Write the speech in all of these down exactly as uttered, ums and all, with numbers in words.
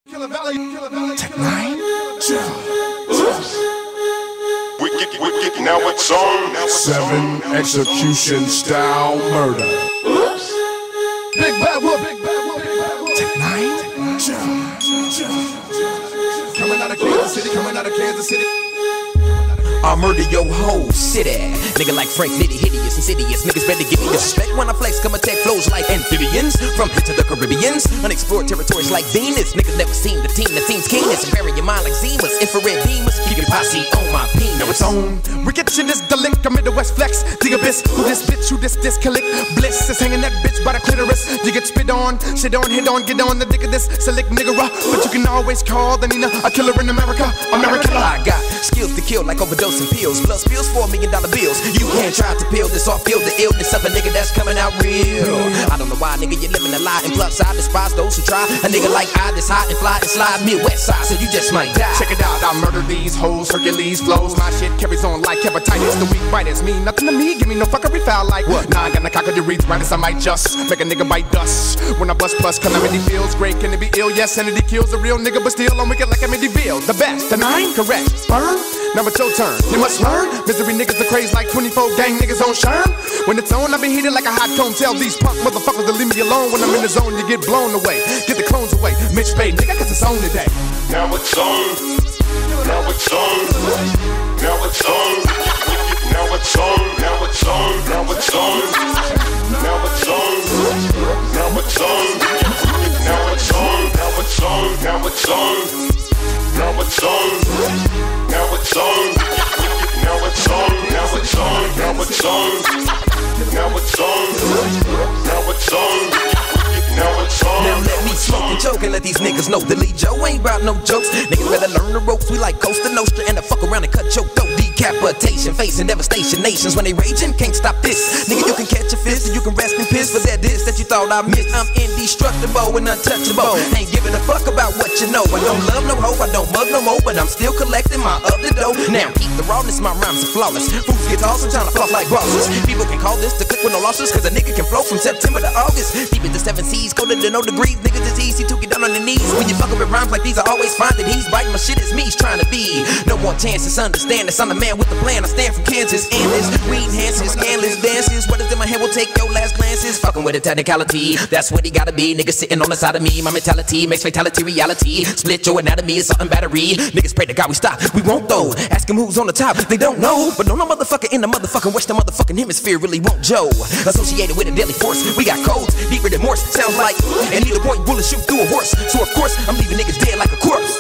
Tech Nine. Wicked, wicked, now it's on. Seven execution style murder. Big bad whoop, big bad whoop, big bad whoop. Tech Nine. Coming out of Kansas City, coming out of Kansas City. I'll murder your whole city. Nigga like Frank Nitty, hideous, insidious. Niggas better give me respect when I flex. Come attack flows like amphibians. From here to the Caribbeans, unexplored territories like Venus. Niggas never seen the team, the team's keenness. And bury your mind like Zemas, infrared beamers. Keep your posse on my penis. Now it's on. Rejection is the link. I'm in the West Flex. The abyss. Who this bitch? Who this disconnect? Bliss is hanging that bitch by the clitoris. You get spit on, shit on, hit on, get on the dick of this select nigga. But you can always call the Nina a killer in America. America. I got skills to kill like overdose and pills. Blood spills four million dollar bills. You can't try to peel this off, feel the illness of a nigga that's coming out real. I don't know why, nigga, you're living a lie. And plus, I despise those who try. A nigga like I that's hot and fly and slide Midwest side, so you just might die. Check it out, I murder these hoes, Hercules flows. My shit carries on like hepatitis. The weak biters mean nothing to me. Give me no fuckery foul like what? Nah, I got the cock of the reeds brightest. I might just make a nigga bite dust. When I bust plus, calamity feels great. Can it be ill? Yes, sanity kills a real nigga, but still I'm wicked like Emmett Bill. The best, the nine, correct. Sperm. Now it's your turn. You must learn. Misery niggas the craze like twenty-four gang niggas on Sherm. When it's on, I be heated like a hot cone. Tell these punk motherfuckers to leave me alone. When I'm in the zone, you get blown away. Get the clones away. Mitch Spade, nigga, cause it's on today. Now it's on. Now it's on. Now it's on. Now it's on. Now it's on. Now it's on. Now it's on. Now it's on. Now it's on. Now it's on. Now it's on. Now it's on. Now it's on. Now it's on. Now it's on. Now it's on. Now it's on. Now it's on. Now it's on. Now let me smoke and choke and let these niggas know that Lee Joe ain't about no jokes. Niggas better learn the ropes. We like Costa Nostra and the fuck around and cut your throat. Decapitation, facing devastation. Nations when they raging, can't stop this. Nigga, you can catch a fist and you can rest in piss for that diss that you thought I missed. I'm indestructible and untouchable. Ain't giving a fuck about what you know. I don't love no hope, I don't mug no more, but I'm still collecting my other dough. Now keep the rawness, my rhymes are flawless. Fools get also trying to floss like bosses. People can call this the click with no losses, cause a nigga can flow from September to August. Deep as the seven seas, colder than no degrees. Niggas it's easy to get down on the knees. When you fucking with rhymes like these, I always find that he's biting my shit as me's trying to be. No more chances, understand this. I'm the man with the plan. I stand from Kansas, and this weed enhances, scandalous dances. What is in my head will take your last glances. Fucking with a technicality, that's what he gotta be. Niggas sitting on the side of me. My mentality makes fatality reality. Split your anatomy, it's something battery. Niggas pray to God we stop, we won't though. Ask him who's on the top, they don't know. But no, no motherfucker in the motherfucking western motherfucking hemisphere really won't Joe. Associated with a deadly force, we got codes deeper than Morse. Sounds like and either point bullets shoot through a horse. So of course I'm leaving niggas dead like a corpse.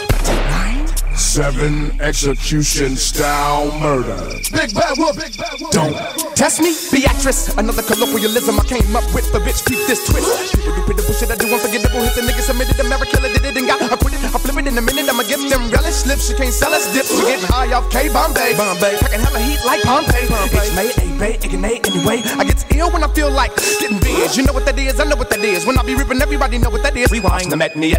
Seven execution style murder. Big bad whoop, big bad whoop. Don't test me, Beatrice. Another colloquialism I came up with. The bitch keep this twist. People do pretty bullshit I do unforgettable. Hit the nigga submitted, America did it and got acquitted. I flip it in a minute, I'ma give them relish slips. You can't sell us dips. We getting high off K Bombay. Bombay. Packing hella heat like Pompeii. It's made a bay, a grenade anyway. I get ill when I feel like getting big. You know what that is, I know what that is. When I be ripping, everybody know what that is. Rewind the matinee.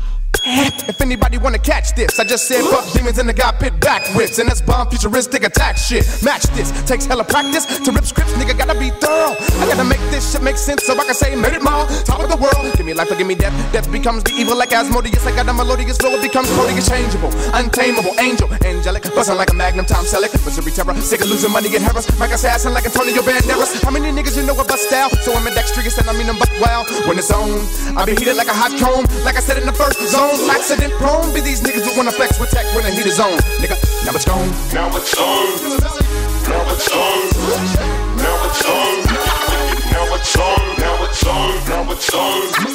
If anybody wanna catch this, I just said fuck demons and the guy pit back whips. And that's bomb futuristic attack shit. Match this, takes hella practice to rip scripts, nigga gotta be thorough. I gotta make this shit make sense so I can say made it my top of the world. Give me life or give me death, death becomes the evil like Asmodeus. I got a melodious flow, it becomes totally changeable. Untamable, angel, angelic, bustin' like a magnum, Tom Selleck. Missouri terror, sick of losing money, get harassed like assassin, like Antonio Banderas. How many niggas you know about style? So I'm ambidextrous and I mean I'm buck wild. When it's on, I be heated like a hot comb. Like I said in the first zone. Accident prone, be these niggas who wanna flex with tech when the heat is on. Nigga, now it's gone. Now it's on. Now it's on. Now it's on. Now it's on. Now it's on. Now it's on.